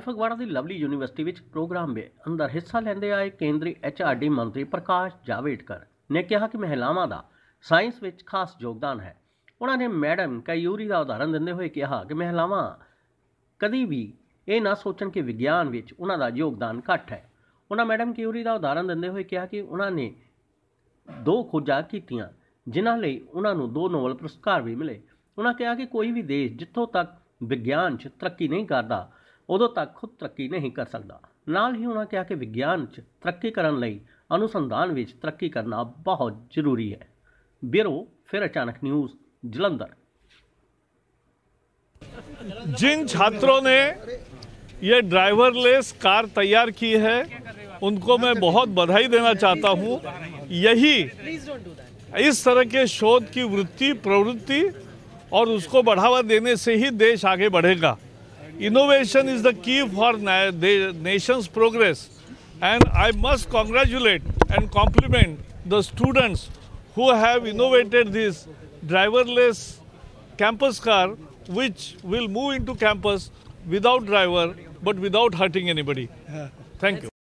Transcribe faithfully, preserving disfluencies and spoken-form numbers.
ਫਗਵਾੜਾ ਦੀ Lovely University ਵਿੱਚ programme ਦੇ ਅੰਦਰ ਹਿੱਸਾ ਲੈਂਦੇ ਆਏ ਕੇਂਦਰੀ ਐਚ ਆਰ ਡੀ ਮੰਤਰੀ ਪ੍ਰਕਾਸ਼ ਜਾਵੜੇਕਰ ਨੇ ਕਿਹਾ ਕਿ ਮਹਿਲਾਵਾਂ ਦਾ ਸਾਇੰਸ ਵਿੱਚ ਖਾਸ ਯੋਗਦਾਨ ਹੈ। ਉਹਨਾਂ ਨੇ ਮੈਡਮ ਕਯੂਰੀ ਦਾ ਉਦਾਹਰਨ ਦਿੰਦੇ ਹੋਏ ਕਿਹਾ ਕਿ ਮਹਿਲਾਵਾਂ ਕਦੀ ਵੀ ਇਹ ਨਾ ਸੋਚਣ ਕਿ ਵਿਗਿਆਨ ਵਿੱਚ ਉਹਨਾਂ ਦਾ ਯੋਗਦਾਨ ਘੱਟ ਹੈ। ਉਹਨਾਂ ਮੈਡਮ ਕਯੂਰੀ ਦਾ ਉਦਾਹਰਨ ਦਿੰਦੇ ਹੋਏ ਕਿਹਾ ਕਿ ਉਹਨਾਂ ਨੇ ਦੋ ਖੋਜਾਂ ਕੀਤੀਆਂ ਜਿਨ੍ਹਾਂ ਲਈ ਉਹਨਾਂ ਨੂੰ ਦੋ ਨੋਬਲ ਪੁਰਸਕਾਰ ਵੀ ਮਿਲੇ। ਉਹਨਾਂ ਕਿਹਾ ਕਿ ਕੋਈ ਵੀ ਦੇਸ਼ ਜਿੱਥੋਂ ਤੱਕ ਵਿਗਿਆਨ 'ਚ ਤਰੱਕੀ ਨਹੀਂ ਕਰਦਾ ਉਦੋਂ ਤੱਕ ਖੁਦ ਤਰੱਕੀ ਨਹੀਂ ਕਰ ਸਕਦਾ। ਨਾਲ ਹੀ ਉਹਨਾਂ ਕਿਹਾ ਕਿ ਵਿਗਿਆਨ 'ਚ ਤਰੱਕੀ ਕਰਨ ਲਈ अनुसंधान ਵਿੱਚ ਤਰੱਕੀ करना बहुत ਜ਼ਰੂਰੀ है। ब्यूरो फिर अचानक न्यूज़ जलंधर। जिन छात्रों ने ये ड्राइवरलेस कार तैयार की है उनको मैं बहुत बधाई देना चाहता हूँ। यही इस तरह के शोध की वृत्ति प्रवृत्ति और उसको बढ़ावा देने से ही देश आगे बढ़ेगा। Innovation is the key for nations progress and I must congratulate and compliment the students who have innovated this driverless campus car which will move into campus without driver but without hurting anybody. Thank you.